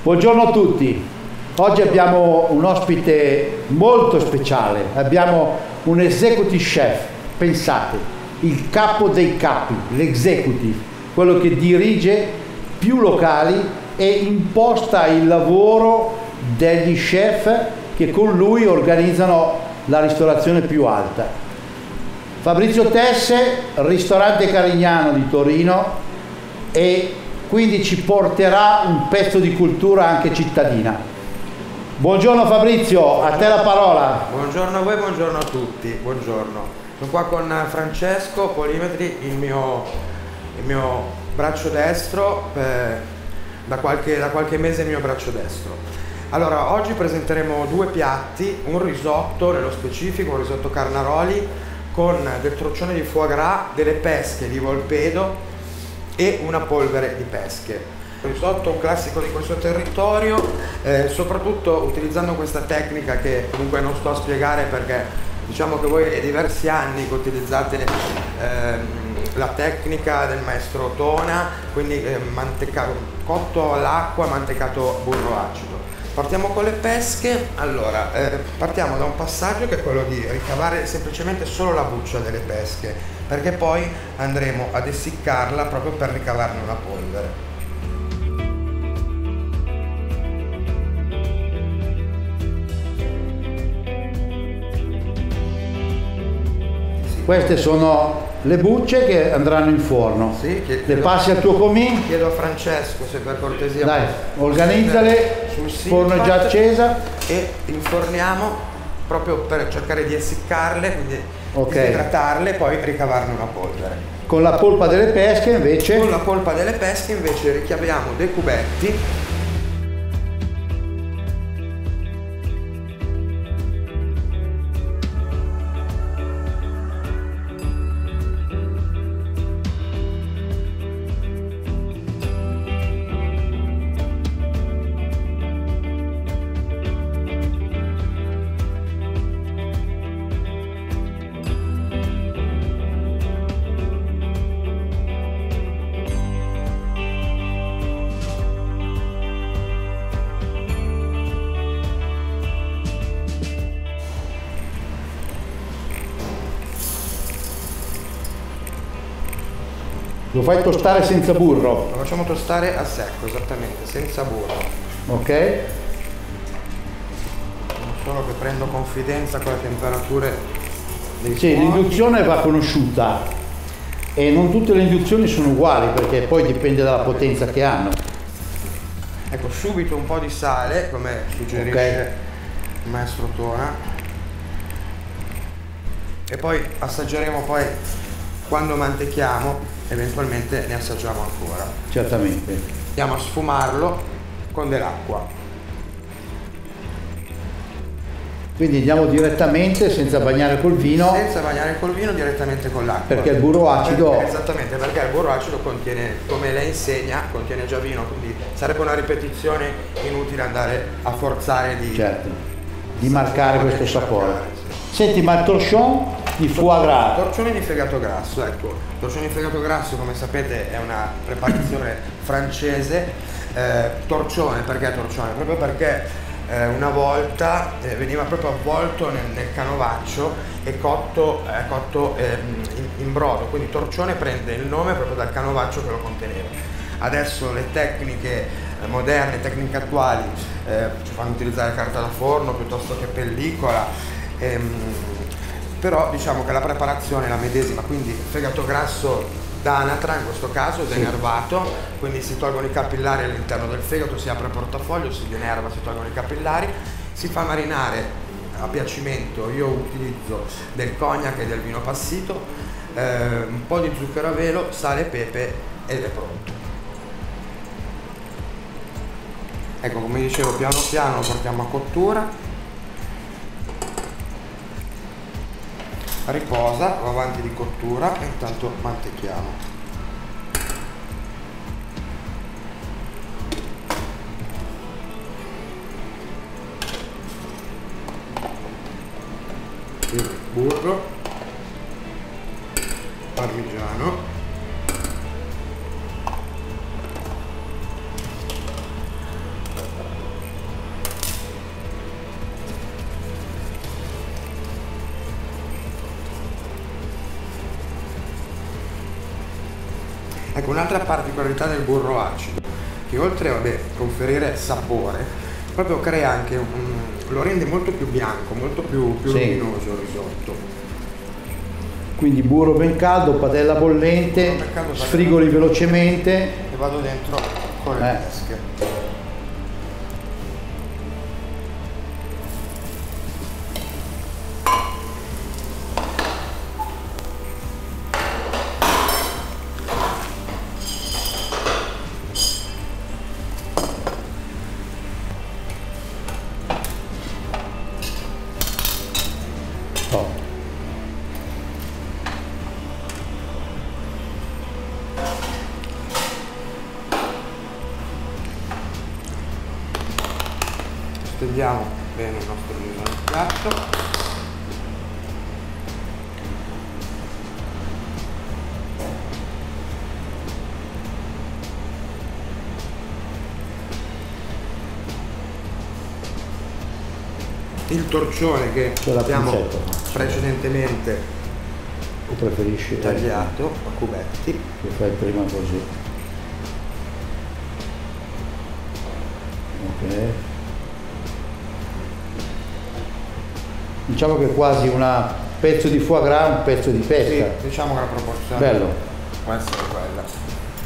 Buongiorno a tutti. Oggi abbiamo un ospite molto speciale. Abbiamo un executive chef, pensate, il capo dei capi, l'executive, quello che dirige più locali e imposta il lavoro degli chef che con lui organizzano la ristorazione più alta. Fabrizio Tesse, ristorante Carignano di Torino, e quindi ci porterà un pezzo di cultura anche cittadina. Buongiorno Fabrizio, a te la parola. Buongiorno a voi, buongiorno a tutti, buongiorno. Sono qua con Francesco Polimetri, il mio braccio destro, da qualche mese il mio braccio destro. Allora, oggi presenteremo due piatti, un risotto nello specifico, un risotto Carnaroli con del trocione di foie gras, delle pesche di Volpedo e una polvere di pesche. Il risotto è un classico di questo territorio, soprattutto utilizzando questa tecnica che comunque non sto a spiegare perché diciamo che voi è diversi anni che utilizzate la tecnica del maestro Tona, quindi cotto all'acqua, mantecato burro acido. Partiamo con le pesche. Allora, partiamo da un passaggio che è quello di ricavare semplicemente solo la buccia delle pesche, perché poi andremo ad essiccarla proprio per ricavarne una polvere. Queste sono le bucce che andranno in forno. Sì, le passi al tuo comì? Chiedo a Francesco se per cortesia. Dai, organizzale, il forno è già accesa. E inforniamo proprio per cercare di essiccarle, quindi idratarle e poi ricavarne una polvere. Con la polpa delle pesche invece? Con la polpa delle pesche invece ricaviamo dei cubetti. Lo fai tostare senza burro? Lo facciamo tostare a secco, esattamente, senza burro. Ok. Non solo che prendo confidenza con le temperature dei Sì, fuochi. l'induzione va conosciuta e non tutte le induzioni sono uguali perché poi dipende dalla potenza che hanno. Ecco, subito un po' di sale, come suggerisce il maestro Tona. E poi assaggeremo poi quando mantechiamo. Eventualmente ne assaggiamo ancora. Certamente. Andiamo a sfumarlo con dell'acqua. Quindi andiamo direttamente, senza bagnare col vino. Senza bagnare col vino, direttamente con l'acqua. Perché il burro acido... Esattamente, perché il burro acido contiene, come lei insegna, contiene già vino, quindi sarebbe una ripetizione inutile andare a forzare di... Certo, di marcare questo sapore. Sì. Senti, ma il torchon di foie gras? Torcione di fegato grasso, ecco. Torcione di fegato grasso, come sapete, è una preparazione francese. Torcione, perché torcione? Proprio perché una volta veniva proprio avvolto nel canovaccio e cotto in brodo, quindi torcione prende il nome proprio dal canovaccio che lo conteneva. Adesso le tecniche moderne, tecniche attuali ci fanno utilizzare carta da forno piuttosto che pellicola, però diciamo che la preparazione è la medesima, quindi fegato grasso d'anatra in questo caso, denervato, quindi si tolgono i capillari all'interno del fegato, si apre il portafoglio, si denerva, si tolgono i capillari, si fa marinare a piacimento. Io utilizzo del cognac e del vino passito, un po' di zucchero a velo, sale e pepe ed è pronto. Ecco, come dicevo, piano piano lo portiamo a cottura. Riposa, va avanti di cottura e intanto mantechiamo. Il burro, parmigiano, Ecco, un'altra particolarità del burro acido, che oltre a conferire sapore, proprio crea anche lo rende molto più bianco, molto più Sì. luminoso il risotto. Quindi burro ben caldo, padella bollente, Burro ben caldo, padella sfrigoli velocemente. E vado dentro con le pesche. Top. Stendiamo bene il nostro riso nel piatto. Il torcione che C'è la abbiamo pincetta. precedentemente O preferisci tagliato a cubetti. che fai prima così? Ok. Diciamo che è quasi un pezzo di foie gras, un pezzo di Sì, pesca. diciamo che la proporzione Bello. può essere quella.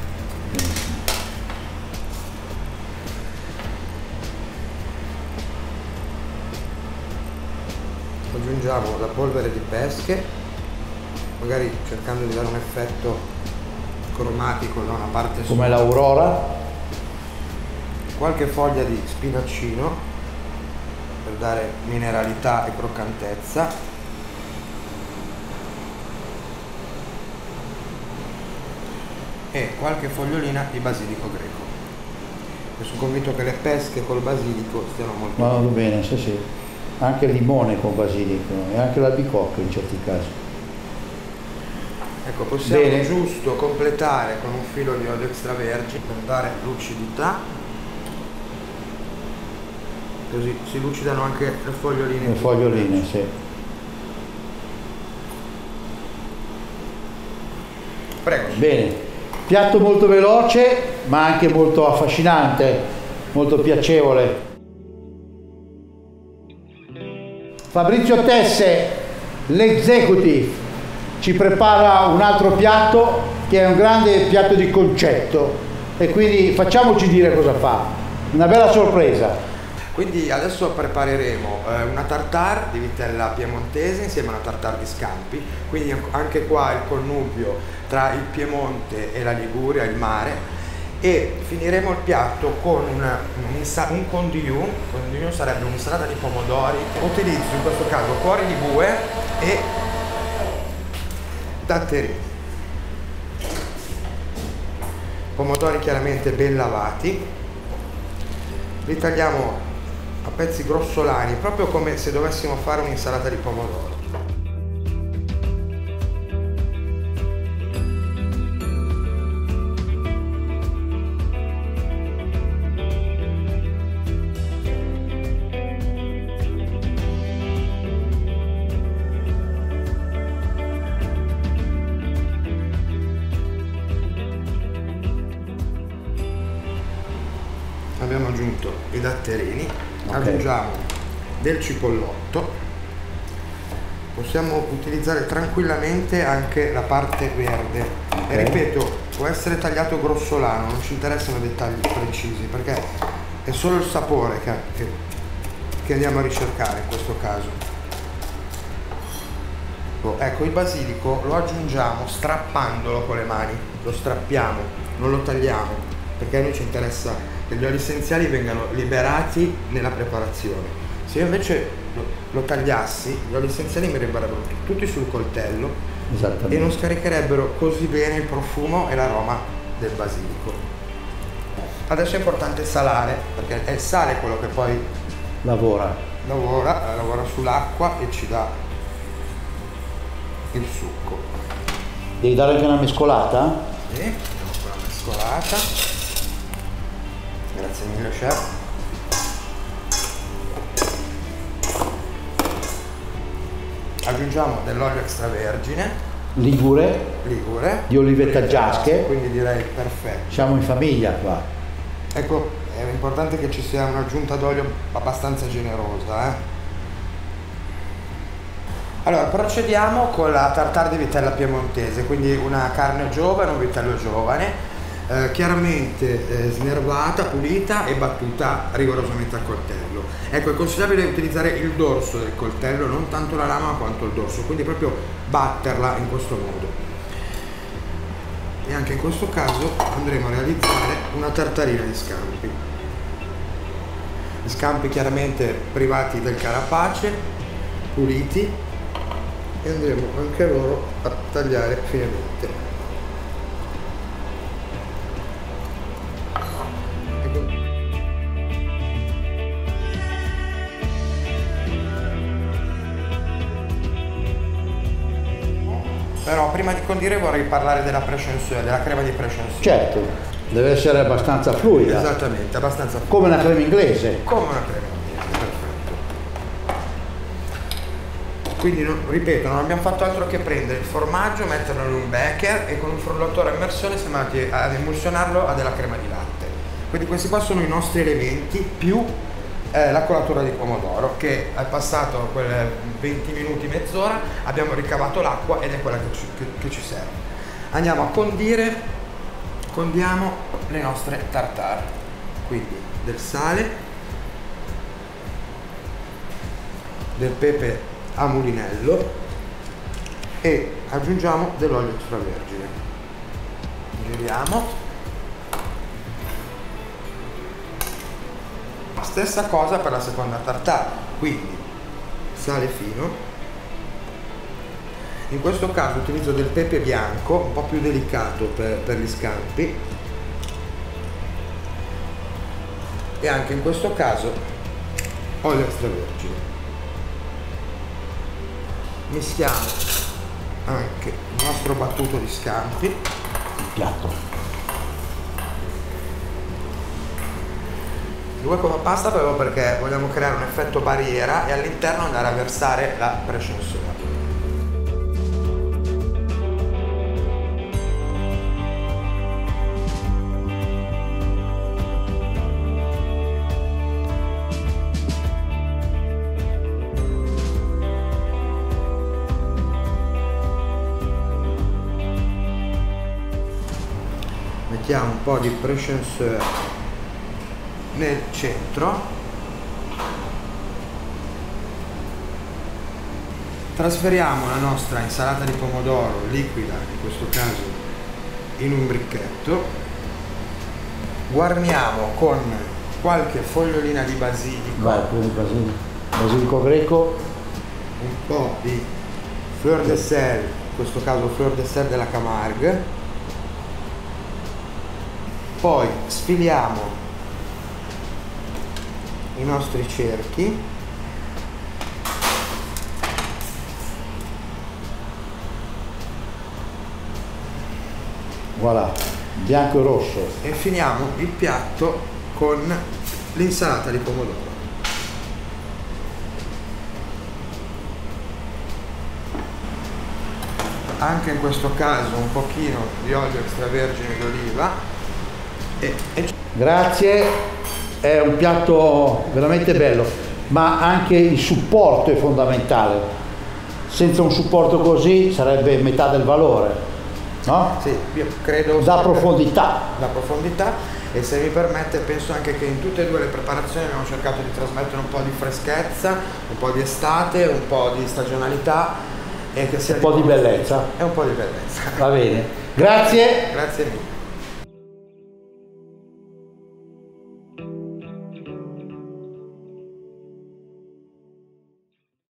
Aggiungiamo la polvere di pesche, magari cercando di dare un effetto cromatico da una parte Come sola. l'aurora. Qualche foglia di spinaccino per dare mineralità e croccantezza. E qualche fogliolina di basilico greco. Io sono convinto che le pesche col basilico stiano molto Vanno bene. bene, sì sì. Anche il limone con basilico e anche l'albicocca in certi casi. Ecco, possiamo Bene. giusto completare con un filo di olio extravergine per dare lucidità. Così si lucidano anche le foglioline. Le foglioline, sì. Prego. Bene, piatto molto veloce ma anche molto affascinante, molto piacevole. Fabrizio Tesse, l'executive, ci prepara un altro piatto che è un grande piatto di concetto e quindi facciamoci dire cosa fa. Una bella sorpresa. Quindi adesso prepareremo una tartare di vitella piemontese insieme a una tartare di scampi, quindi anche qua il connubio tra il Piemonte e la Liguria, il mare, e finiremo il piatto con un condiment. Un condiment sarebbe un'insalata di pomodori. Utilizzo in questo caso cuori di bue e datterini. Pomodori chiaramente ben lavati, li tagliamo a pezzi grossolani, proprio come se dovessimo fare un'insalata di pomodoro. Abbiamo aggiunto i datterini, aggiungiamo del cipollotto, possiamo utilizzare tranquillamente anche la parte verde e ripeto, può essere tagliato grossolano, non ci interessano dettagli precisi perché è solo il sapore che andiamo a ricercare in questo caso. Ecco, il basilico lo aggiungiamo strappandolo con le mani, lo strappiamo, non lo tagliamo perché a noi ci interessa che gli oli essenziali vengano liberati nella preparazione. Se io invece lo tagliassi, gli oli essenziali mi rimarrebbero tutti sul coltello e non scaricherebbero così bene il profumo e l'aroma del basilico. Adesso è importante salare, perché è il sale quello che poi lavora sull'acqua e ci dà il succo. Devi dare anche una mescolata? Sì, andiamo con la mescolata. Grazie mille chef. Aggiungiamo dell'olio extravergine Ligure, di Olivetta Giasche, quindi direi perfetto. Siamo in famiglia qua. Ecco, è importante che ci sia un'aggiunta d'olio abbastanza generosa. Allora, procediamo con la tartare di vitella piemontese, quindi una carne giovane, un vitello giovane, chiaramente snervata, pulita e battuta rigorosamente a coltello. Ecco, è consigliabile utilizzare il dorso del coltello, non tanto la lama quanto il dorso, quindi proprio batterla in questo modo. E anche in questo caso andremo a realizzare una tartarina di scampi. Gli scampi chiaramente privati del carapace, puliti, e andremo anche loro a tagliare finemente. Ecco. Però prima di condire vorrei parlare della prescienzione, della crema di prescienzione. Certo, deve essere abbastanza fluida. Esattamente, abbastanza fluida. Come una crema inglese. Come una crema inglese, perfetto. Quindi, ripeto, non abbiamo fatto altro che prendere il formaggio, metterlo in un becker e con un frullatore a immersione siamo andati ad emulsionarlo a della crema di latte. Quindi questi qua sono i nostri elementi più la colatura di pomodoro, che è passato quel 20 minuti, mezz'ora, abbiamo ricavato l'acqua ed è quella che ci serve. Andiamo a condire, condiamo le nostre tartare, quindi del sale, del pepe a mulinello e aggiungiamo dell'olio extravergine. Giriamo. Stessa cosa per la seconda tartare, quindi sale fino. In questo caso utilizzo del pepe bianco, un po' più delicato per gli scampi, e anche in questo caso olio extravergine. Mischiamo anche il nostro battuto di scampi, Il piatto. due come pasta proprio perché vogliamo creare un effetto barriera e all'interno andare a versare la prescienzione. Mettiamo un po' di prescienzione nel centro, trasferiamo la nostra insalata di pomodoro liquida, in questo caso in un bricchetto, guarniamo con qualche fogliolina di basilico, Vai, prendi basilico greco, un po' di fleur de sel, in questo caso fleur de sel della Camargue, poi sfiliamo i nostri cerchi, voilà, bianco e rosso. e finiamo il piatto con l'insalata di pomodoro. Anche in questo caso un pochino di olio extravergine d'oliva Grazie, è un piatto veramente bello, ma anche il supporto è fondamentale. Senza un supporto così sarebbe metà del valore, no? Sì, io credo Da profondità. Da profondità, e se mi permette penso anche che in tutte e due le preparazioni abbiamo cercato di trasmettere un po' di freschezza, un po' di estate, un po' di stagionalità e che sia Un po' di bellezza. e un po' di bellezza. Va bene, grazie. Grazie mille.